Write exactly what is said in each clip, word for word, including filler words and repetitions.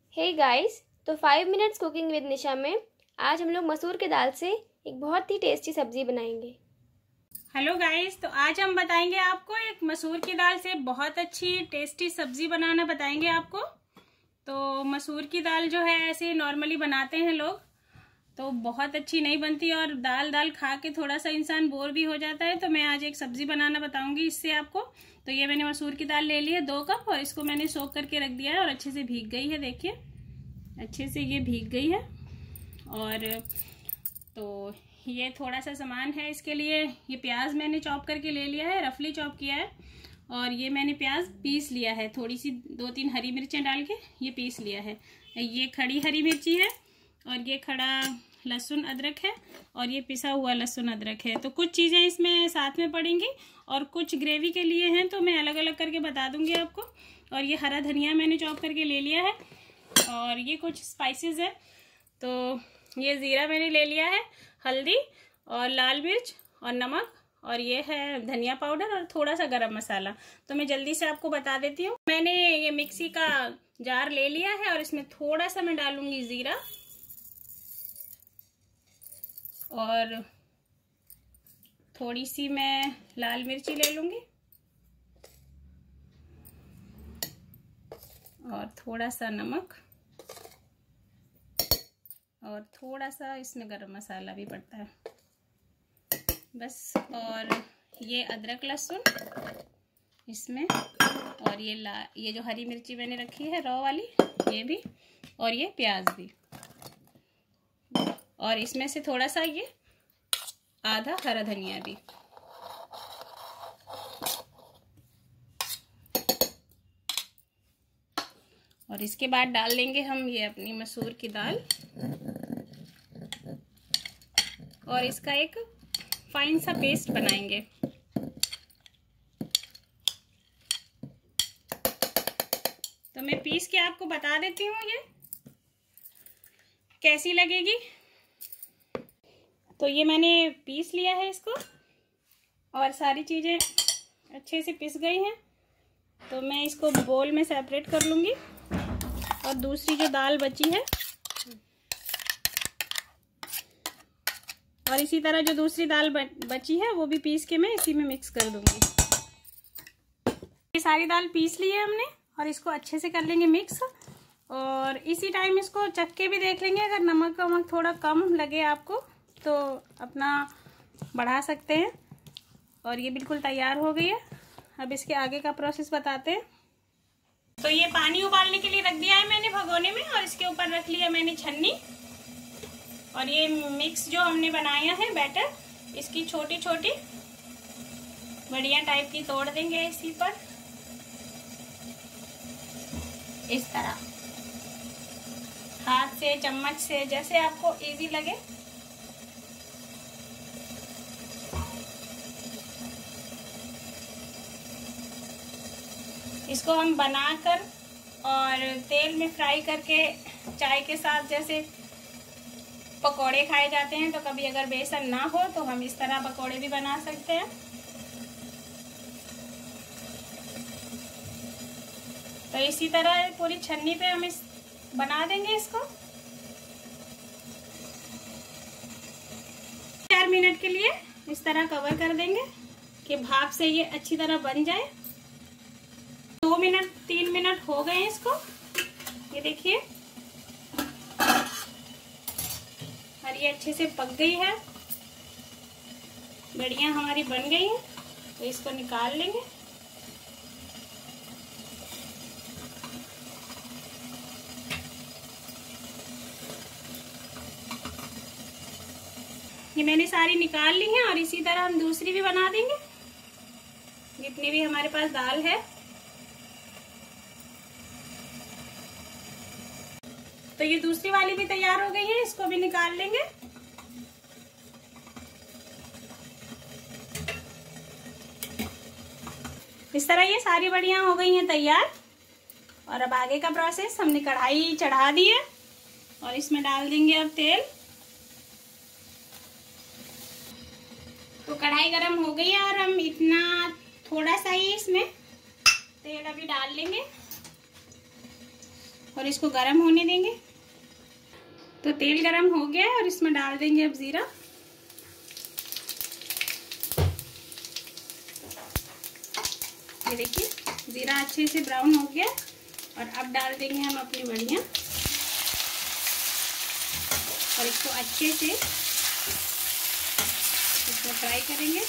हे guys, तो five minutes cooking with Nisha में आज हम लोग मसूर के दाल से एक बहुत ही टेस्टी सब्जी बनाएंगे। हेलो गाइस, तो आज हम बताएंगे आपको एक मसूर की दाल से बहुत अच्छी टेस्टी सब्जी बनाना बताएंगे आपको। तो मसूर की दाल जो है ऐसे नॉर्मली बनाते हैं लोग, तो बहुत अच्छी नहीं बनती और दाल दाल खा के थोड़ा सा इंसान बोर भी हो जाता है। तो मैं आज एक सब्जी बनाना बताऊंगी इससे आपको। तो ये मैंने मसूर की दाल ले ली है दो कप और इसको मैंने सोख करके रख दिया है और अच्छे से भीग गई है। देखिए अच्छे से ये भीग गई है। और तो ये थोड़ा सा सामान है इसके लिए। ये प्याज मैंने चॉप करके ले लिया है, रफली चॉप किया है। और ये मैंने प्याज पीस लिया है, थोड़ी सी दो तीन हरी मिर्चें डाल के ये पीस लिया है। ये खड़ी हरी मिर्ची है और ये खड़ा लहसुन अदरक है और ये पिसा हुआ लहसुन अदरक है। तो कुछ चीज़ें इसमें साथ में पड़ेंगी और कुछ ग्रेवी के लिए हैं, तो मैं अलग अलग करके बता दूंगी आपको। और ये हरा धनिया मैंने चॉप करके ले लिया है और ये कुछ स्पाइसेस है। तो ये ज़ीरा मैंने ले लिया है, हल्दी और लाल मिर्च और नमक, और ये है धनिया पाउडर और थोड़ा सा गरम मसाला। तो मैं जल्दी से आपको बता देती हूँ। मैंने ये मिक्सी का जार ले लिया है और इसमें थोड़ा सा मैं डालूंगी ज़ीरा और थोड़ी सी मैं लाल मिर्ची ले लूंगी और थोड़ा सा नमक और थोड़ा सा इसमें गरम मसाला भी पड़ता है बस। और ये अदरक लहसुन इसमें, और ये ला ये जो हरी मिर्ची मैंने रखी है रॉ वाली ये भी, और ये प्याज भी, और इसमें से थोड़ा सा ये आधा हरा धनिया भी। और इसके बाद डाल देंगे हम ये अपनी मसूर की दाल और इसका एक फाइन सा पेस्ट बनाएंगे। तो मैं पीस के आपको बता देती हूँ ये कैसी लगेगी। तो ये मैंने पीस लिया है इसको और सारी चीज़ें अच्छे से पिस गई हैं। तो मैं इसको बोल में सेपरेट कर लूँगी और दूसरी जो दाल बची है और इसी तरह जो दूसरी दाल बची है वो भी पीस के मैं इसी में मिक्स कर दूँगी। ये सारी दाल पीस ली है हमने और इसको अच्छे से कर लेंगे मिक्स। और इसी टाइम इसको चख के भी देख लेंगे, अगर नमक वमक थोड़ा कम लगे आपको तो अपना बढ़ा सकते हैं। और ये बिल्कुल तैयार हो गई है। अब इसके आगे का प्रोसेस बताते हैं। तो ये पानी उबालने के लिए रख दिया है मैंने भगोने में और इसके ऊपर रख लिया मैंने छन्नी। और ये मिक्स जो हमने बनाया है बैटर, इसकी छोटी छोटी बढ़िया टाइप की तोड़ देंगे इसी पर, इस तरह हाथ से चम्मच से जैसे आपको इजी लगे। इसको हम बनाकर और तेल में फ्राई करके चाय के साथ जैसे पकोड़े खाए जाते हैं, तो कभी अगर बेसन ना हो तो हम इस तरह पकोड़े भी बना सकते हैं। तो इसी तरह पूरी छन्नी पे हम इस बना देंगे इसको। चार मिनट के लिए इस तरह कवर कर देंगे कि भाप से ये अच्छी तरह बन जाए। दो मिनट तीन मिनट हो गए इसको, ये देखिए और ये अच्छे से पक गई है, बढ़िया हमारी बन गई है। तो इसको निकाल लेंगे। ये मैंने सारी निकाल ली है और इसी तरह हम दूसरी भी बना देंगे जितनी भी हमारे पास दाल है। तो ये दूसरी वाली भी तैयार हो गई है, इसको भी निकाल लेंगे। इस तरह ये सारी बढ़िया हो गई हैं तैयार। और अब आगे का प्रोसेस, हमने कढ़ाई चढ़ा दी है और इसमें डाल देंगे अब तेल। तो कढ़ाई गरम हो गई है और हम इतना थोड़ा सा ही इसमें तेल अभी डाल लेंगे। और इसको गरम होने देंगे। तो तेल गरम हो गया है और इसमें डाल देंगे अब जीरा। ये देखिए जीरा अच्छे से ब्राउन हो गया और अब डाल देंगे हम अपनी बड़ियाँ और इसको अच्छे से इसको फ्राई करेंगे।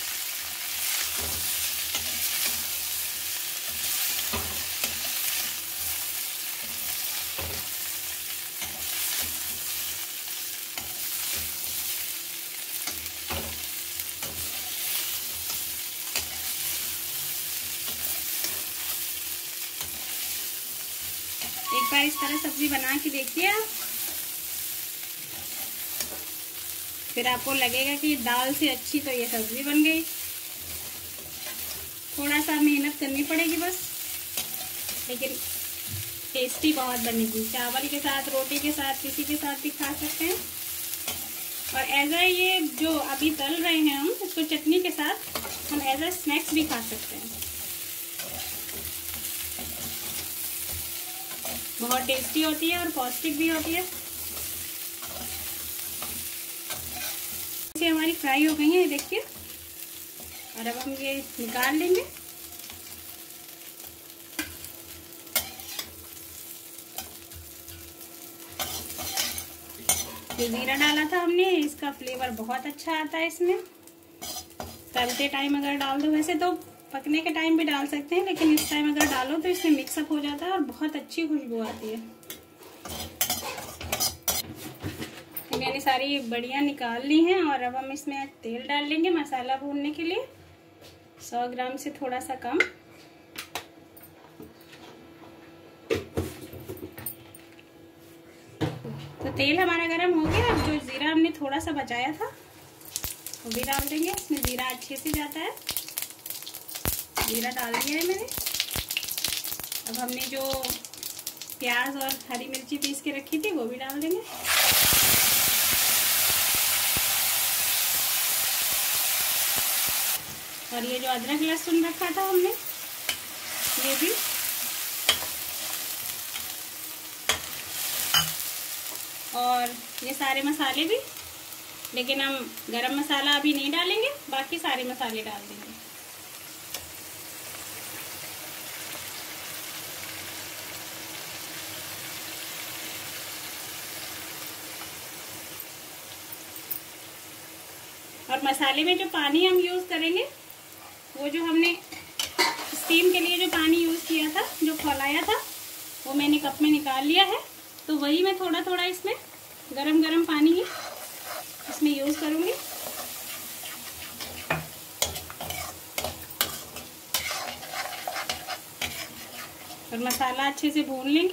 एक बार इस तरह सब्जी बना के देखिए आप, फिर आपको लगेगा कि दाल से अच्छी तो ये सब्जी बन गई। थोड़ा सा मेहनत करनी पड़ेगी बस, लेकिन टेस्टी बहुत बनेगी। चावल के साथ, रोटी के साथ, किसी के साथ भी खा सकते हैं। और एज अ ये जो अभी तल रहे हैं हम, इसको चटनी के साथ हम एज अ स्नैक्स भी खा सकते हैं। बहुत टेस्टी होती है और पौष्टिक भी होती है। ये हमारी फ्राई हो गई है, ये देखिए। और अब हम ये निकाल लेंगे। जो जीरा डाला था हमने, इसका फ्लेवर बहुत अच्छा आता है इसमें। तलते टाइम अगर डाल दो, वैसे तो पकने के टाइम भी डाल सकते हैं, लेकिन इस टाइम अगर डालो तो इसमें मिक्सअप हो जाता है और बहुत अच्छी खुशबू आती है। मैंने सारी बड़ियाँ निकाल ली हैं और अब हम इसमें तेल डाल लेंगे मसाला भूनने के लिए। सौ ग्राम से थोड़ा सा कम। तो तेल हमारा गरम हो गया। अब जो जीरा हमने थोड़ा सा बचाया था वो भी डाल देंगे। इसमें जीरा अच्छे से जाता है। जीरा डाल दिया है मैंने। अब हमने जो प्याज और हरी मिर्ची पीस के रखी थी वो भी डाल देंगे। और ये जो अदरक लहसुन रखा था हमने, ये भी। और ये सारे मसाले भी, लेकिन हम गरम मसाला अभी नहीं डालेंगे, बाकी सारे मसाले डाल देंगे। और मसाले में जो पानी हम यूज़ करेंगे, वो जो हमने स्टीम के लिए जो पानी यूज़ किया था, जो खौलाया था, वो मैंने कप में निकाल लिया है। तो वही मैं थोड़ा थोड़ा इसमें गरम गरम पानी ही इसमें यूज़ करूँगी। और मसाला अच्छे से भून लेंगे।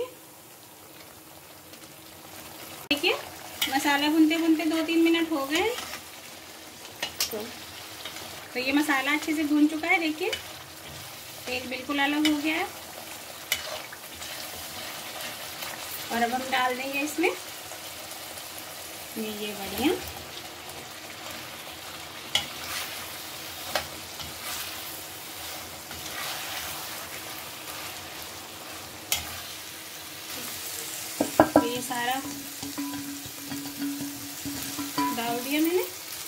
देखिए मसाला भूनते भूनते दो तीन मिनट हो गए हैं। तो, तो ये मसाला अच्छे से भून चुका है। देखिए तेल बिल्कुल अलग हो गया है। और अब हम डाल देंगे इसमें ये ये बढ़िया। तो ये सारा डाल दिया मैंने।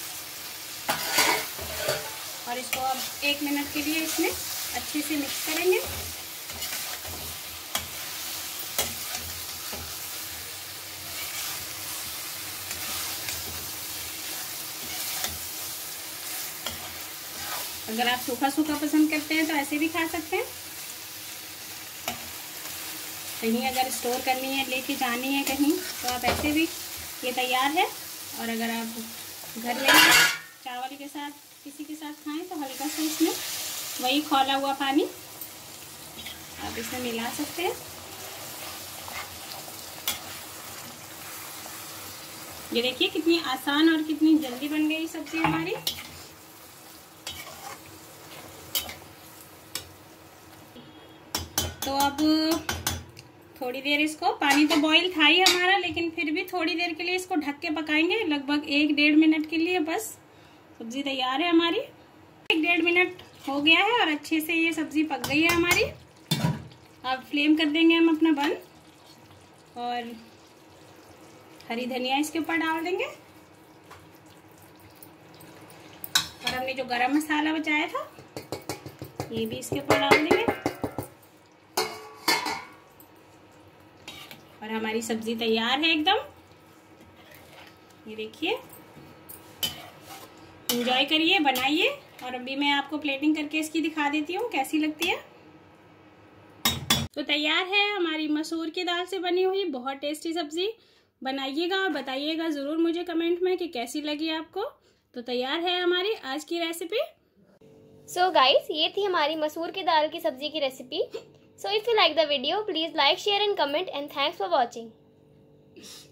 और इसको अब एक मिनट के लिए इसमें अच्छे से मिक्स करेंगे। अगर आप सूखा सूखा पसंद करते हैं तो ऐसे भी खा सकते हैं। कहीं अगर स्टोर करनी है, लेके जानी है कहीं, तो आप ऐसे भी, ये तैयार है। और अगर आप घर ले चावल के साथ, किसी के साथ खाएं, तो हल्का सा इसमें वही खौला हुआ पानी आप इसमें मिला सकते हैं। ये देखिए कितनी आसान और कितनी जल्दी बन गई सब्जी हमारी। तो अब थोड़ी देर इसको, पानी तो बॉईल था ही हमारा, लेकिन फिर भी थोड़ी देर के लिए इसको ढक के पकाएंगे, लगभग एक डेढ़ मिनट के लिए। बस सब्जी तैयार है हमारी। एक डेढ़ मिनट हो गया है और अच्छे से ये सब्जी पक गई है हमारी। अब फ्लेम कर देंगे हम अपना बंद। और हरी धनिया इसके ऊपर डाल देंगे। और हमने जो गरम मसाला बचाया था ये भी इसके ऊपर डाल देंगे। और हमारी सब्जी तैयार है एकदम। ये देखिए, एंजॉय करिए, बनाइए। और अभी मैं आपको प्लेटिंग करके इसकी दिखा देती हूँ कैसी लगती है। तो तैयार है हमारी मसूर की दाल से बनी हुई बहुत टेस्टी सब्जी। बनाइएगा और बताइएगा ज़रूर मुझे कमेंट में कि कैसी लगी आपको। तो तैयार है हमारी आज की रेसिपी। सो गाइस, ये थी हमारी मसूर की दाल की सब्जी की recipe. So if you like the video, please like, share and comment, and thanks for watching.